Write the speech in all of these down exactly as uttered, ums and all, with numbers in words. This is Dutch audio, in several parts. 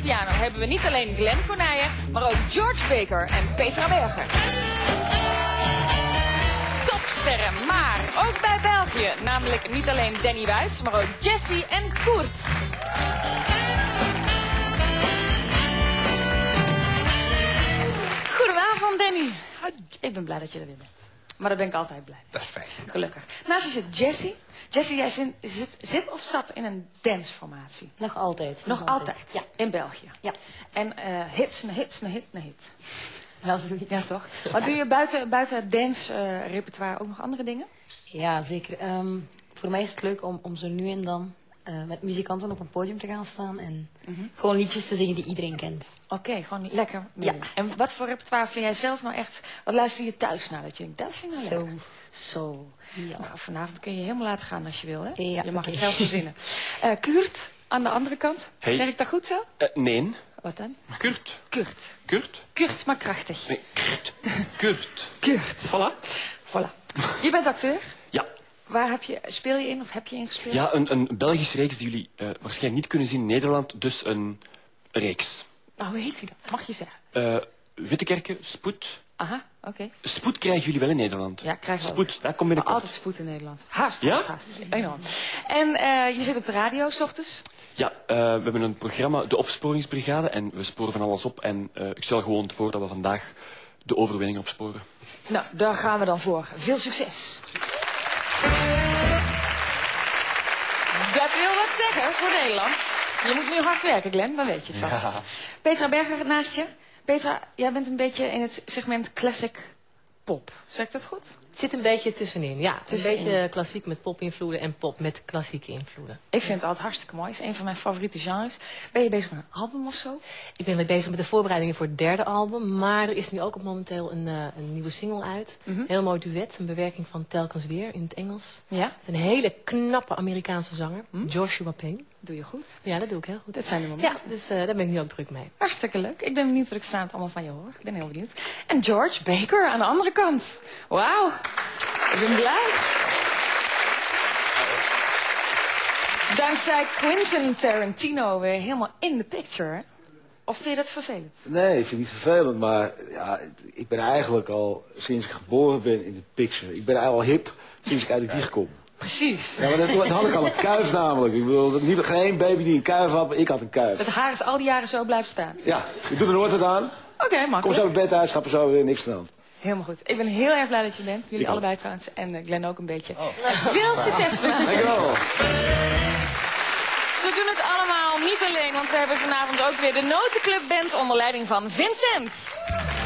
piano hebben we niet alleen Glenn Cornijen, maar ook George Baker en Petra Berger. Topsterren, maar ook bij België. Namelijk niet alleen Danny Wuits, maar ook Jessie en Koert. Goedenavond, Danny. Ik ben blij dat je er weer bent. Maar daar ben ik altijd blij. Dat is fijn. Gelukkig. Naast je zit Jessie. Jessie, jij zit, zit, zit of zat in een danceformatie? Nog altijd. Nog, nog altijd? altijd? Ja. In België? Ja. En uh, hits na hits na hit na hit? Wel zoiets. Ja, toch? Maar doe je buiten, buiten het dance-repertoire uh, ook nog andere dingen? Ja, zeker. Um, voor mij is het leuk om, om zo nu en dan uh, met muzikanten op een podium te gaan staan en mm-hmm. gewoon liedjes te zingen die iedereen kent. Oké, okay, gewoon lekker. Ja. En wat voor repertoire vind jij zelf nou echt, wat luister je thuis naar dat je denkt, dat vind ik nou lekker? Zo. Ja. Nou, vanavond kun je helemaal laten gaan als je wil, hè? Ja, je mag okay. het zelf verzinnen. Uh, Kurt, aan de andere kant. Hey. Zeg ik dat goed zo? Uh, nee. Wat dan? Kurt. Kurt. Kurt? Kurt, maar krachtig. Nee, Kurt. Kurt. Kurt. Voilà. Voilà. Je bent acteur? Ja. Waar heb je, speel je in of heb je in gespeeld? Ja, een, een Belgische reeks die jullie uh, waarschijnlijk niet kunnen zien in Nederland. Dus een reeks. Nou, hoe heet die dan? Mag je zeggen? Uh, Wittekerke, Spoed. Aha, oké. Okay. Spoed krijgen jullie wel in Nederland. Ja, krijgen we Spoed, ook. dat komt binnenkort. Altijd spoed in Nederland. Hartstikke ja? vast. Enorm. En uh, je zit op de radio, 's ochtends? Ja, uh, we hebben een programma, de Opsporingsbrigade. En we sporen van alles op. En uh, ik stel gewoon voor dat we vandaag de overwinning opsporen. Nou, daar gaan we dan voor. Veel succes. Dat wil wat zeggen voor Nederland. Je moet nu hard werken, Glenn, dan weet je het vast. Ja. Petra Berger naast je. Petra, jij bent een beetje in het segment classic pop. Zeg ik dat goed? Het zit een beetje tussenin, ja. Tussenin. Een beetje klassiek met pop-invloeden en pop met klassieke invloeden. Ik vind het altijd hartstikke mooi. Het is een van mijn favoriete genres. Ben je bezig met een album of zo? Ik ben mee bezig met de voorbereidingen voor het derde album. Maar er is nu ook momenteel een, uh, een nieuwe single uit. Mm-hmm. Heel mooi duet. Een bewerking van Telkens Weer in het Engels. Ja? Een hele knappe Amerikaanse zanger. Hm? Joshua Payne. Doe je goed? Ja, dat doe ik heel goed. Dat zijn de momenten. Ja, dus uh, daar ben ik nu ook druk mee. Hartstikke leuk. Ik ben benieuwd wat ik vanavond allemaal van je hoor. Ik ben heel benieuwd. En George Baker aan de andere kant. Wauw. Ik ben blij. Dankzij Quentin Tarantino weer helemaal in de picture. Of vind je dat vervelend? Nee, ik vind het niet vervelend, maar ja, ik ben eigenlijk al sinds ik geboren ben in de picture. Ik ben eigenlijk al hip sinds ik uit de wieg kom. Precies. Ja, maar dat, dat had ik al een kuif namelijk. Ik bedoel, dat niet, geen één baby die een kuif had, maar ik had een kuif. Het haar is al die jaren zo blijven staan. Ja, ik doe er nooit wat aan. Oké, okay, makkelijk. Kom zo uit bed uit, stap er zo weer niks aan de hand. Helemaal goed. Ik ben heel erg blij dat je bent. Jullie ik allebei ook. trouwens. En uh, Glenn ook een beetje. Oh. Veel succes met Dank je wel. Ze doen het allemaal niet alleen, want we hebben vanavond ook weer de Notenclub Band onder leiding van Vincent.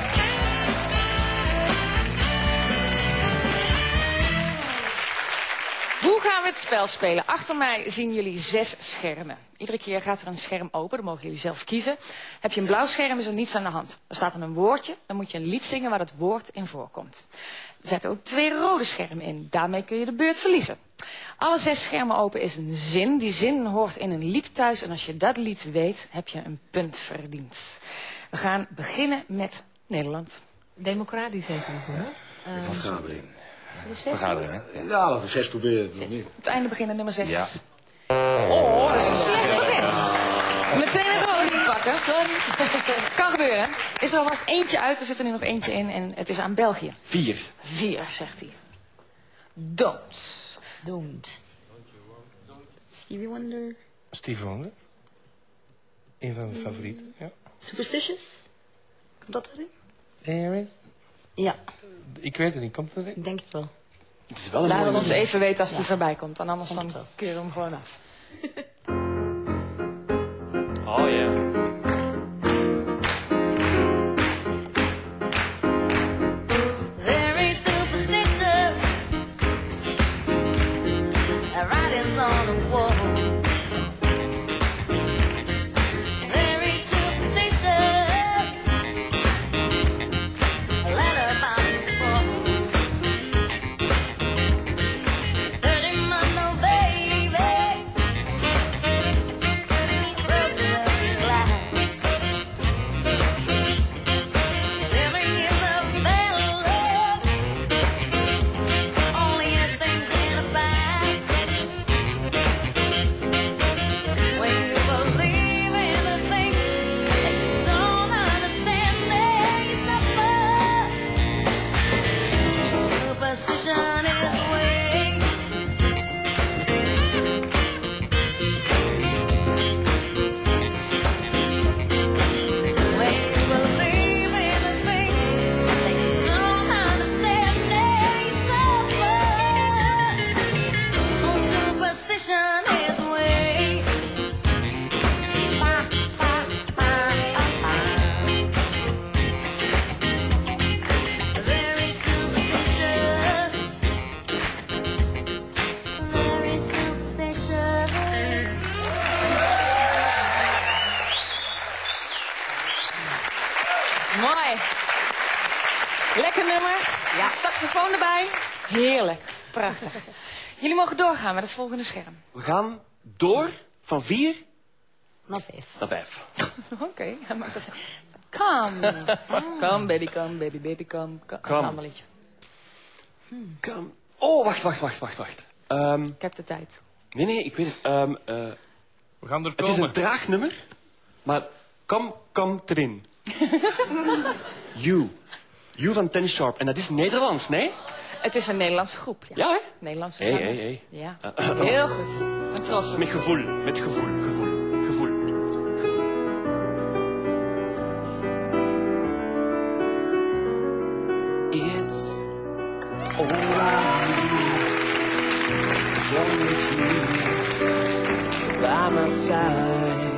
Hoe gaan we het spel spelen? Achter mij zien jullie zes schermen. Iedere keer gaat er een scherm open, dan mogen jullie zelf kiezen. Heb je een blauw scherm, is er niets aan de hand. Er staat er een woordje, dan moet je een lied zingen waar het woord in voorkomt. Er zitten ook twee rode schermen in, daarmee kun je de beurt verliezen. Alle zes schermen open is een zin. Die zin hoort in een lied thuis en als je dat lied weet, heb je een punt verdiend. We gaan beginnen met Nederland. Democratisch even doen, hè? Uh, Van vergadering. Zullen we zes vergadering, hè? Ja, laten we zes proberen. Zes. Op het einde beginnen nummer zes. Ja. Oh, dat is een slecht begin. Meteen een rode te pakken. Sorry. Kan gebeuren. Is er alvast eentje uit, er zit er nu nog eentje in en het is aan België. Vier. Vier, zegt hij. Don't. Don't. Stevie Wonder. Stevie Wonder. Een van mijn favorieten, ja. Superstitious. Komt dat erin? There is... Ja. Ik weet het niet, komt het erin? Ik denk het wel. Het is wel een Laat mooie ons zin. even weten als die Ja. voorbij komt. En anders dan wel. keuren we hem gewoon af. Oh ja. Very superstitious, writings on the wall. Very superstitious, letterboxes full. Thirty month old baby, broken every Mooi. Lekker nummer. Ja. Saxofoon erbij. Heerlijk. Prachtig. Jullie mogen doorgaan met het volgende scherm. We gaan door van vier Nog vijf. naar vijf. Oké, okay, hij maakt er... Come. Come, baby, come, baby, baby, come. Come. Come. Een ander liedje. Kom. Oh, wacht, wacht, wacht, wacht, wacht. Um, Ik heb de tijd. nee, nee, ik weet het. Um, uh, We gaan er het is komen. een traag nummer, maar kom, kom erin. You. You van Ten Sharp. En dat is Nederlands, nee? Het is een Nederlandse groep. Ja, Ja, hè? Nederlandse Hey, zanger. hey, hey. Ja, heel goed. Met trots. Met gevoel, met gevoel, gevoel, gevoel. It's all I need, as long as you by my side.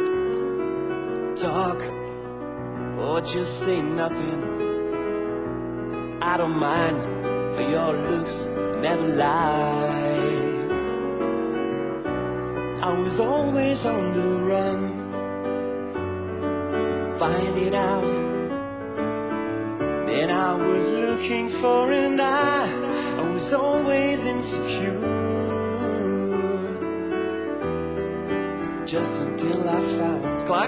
Talk or just say nothing. I don't mind, your looks never lie. I was always on the run, finding out. Then I was looking for and I, I was always insecure. Just until I found. Klaar?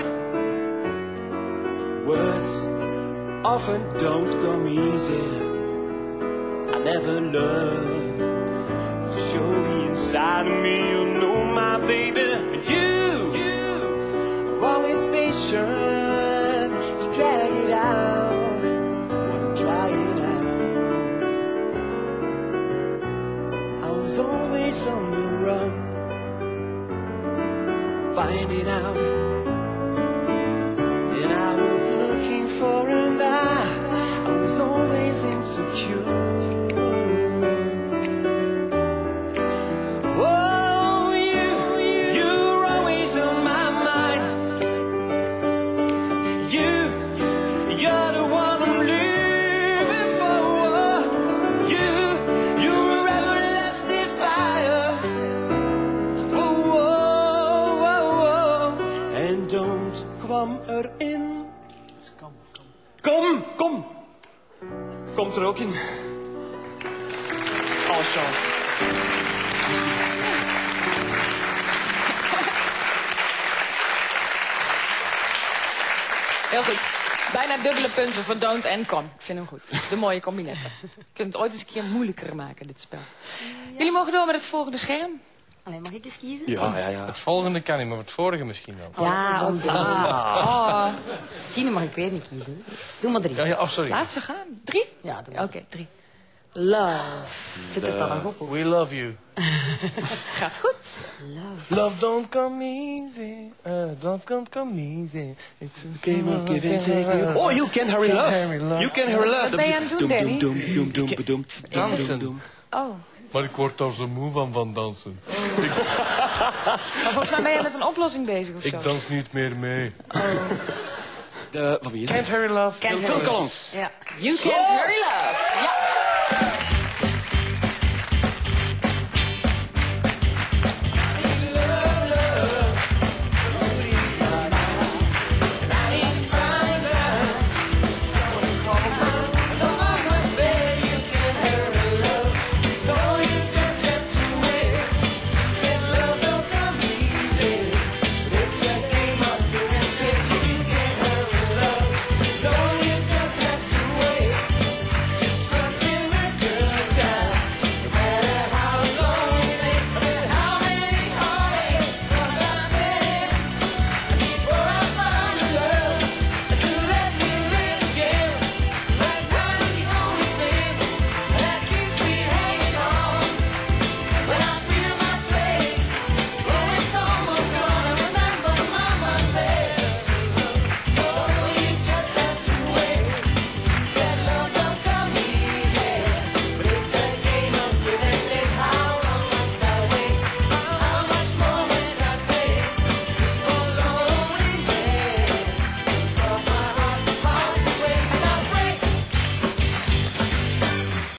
Words often don't come easy. I never learned to show the inside of me. You know my baby. You, you are always patient to drag it out. Wouldn't try it out. I was always on the run, finding out. And I was looking for and I, I was always insecure. Oh, you, you're always on my mind. You, you're the one I'm living for. You, you're an everlasting fire. Oh, oh, oh, oh. And don't kwam erin. Kom, kom. Komt er ook in. Alle chance. Heel goed. Bijna dubbele punten voor Don't en Come. Ik vind hem goed. De mooie combinetten. Je kunt het ooit eens een keer moeilijker maken, dit spel. Jullie mogen door met het volgende scherm. Allee, mag ik eens kiezen? Ja, ja, ja. Het volgende kan niet, maar het vorige misschien wel. Ja, om Oh, Tine mag ik weer niet kiezen. Doe maar drie. Ja, ja, oh, sorry. laat ze gaan. Drie? Ja, doe Oké, maar. drie. Love. Zit er dan nog op? We love you. Het gaat goed. Love don't come easy. Uh, love don't come easy. It's a Game of give and take. Oh, you can hurry Can't love. hurry love. You can hurry love. Wat ben je aan het doen, Danny? Doem, doem, doem, doem, doem, Dansen. doem. Oh, Maar ik word daar zo moe van, van dansen. maar volgens mij ben je met een oplossing bezig of zo. Ik dans niet meer mee. De, van wie is Can't het? hurry love. Can't Phil hurry. Collins. Ja. You can't hurry love. Ja.